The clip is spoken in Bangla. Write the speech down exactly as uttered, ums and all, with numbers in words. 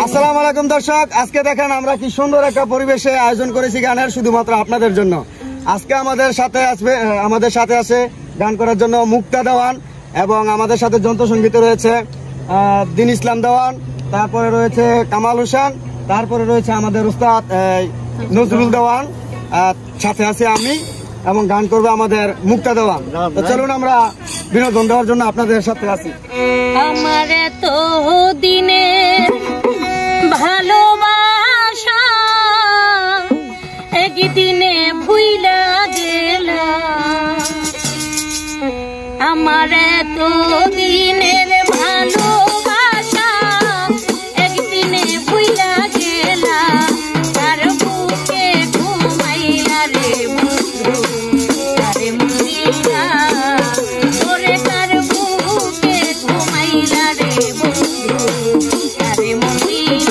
আসসালামু আলাইকুম দর্শক, আজকে দেখেন আমরা কি সুন্দর একটা পরিবেশে আয়োজন করেছি গানের, শুধুমাত্র আপনাদের জন্য। আজকে আমাদের সাথে আসবে আমাদের সাথে আছে গান করার জন্য মুক্তা দেওয়ান, এবং আমাদের সাথে যন্ত্র সঙ্গীতে রয়েছে দিন ইসলাম দেওয়ান, তারপরে রয়েছে কামাল হোসেন, তারপরে রয়েছে আমাদের উস্তাদ নজরুল দেওয়ান, সাথে আছে আমি, এবং গান করবে আমাদের মুক্তা দেওয়ান। তো চলুন আমরা বিনোদন দেওয়ার জন্য আপনাদের সাথে আছি। আমার তো দিনের ভালোবাসা একদিনে ভুইলা গেলাম, আমার তো দিনের ভালোবাসা একদিনে ভুইলা গেলাম, তার বুকে ঘুমাইলা রে বন্ধু তারে মরিয়া, ওরে তার বুকে ঘুমাইলা রে বন্ধু তারে মরিয়া।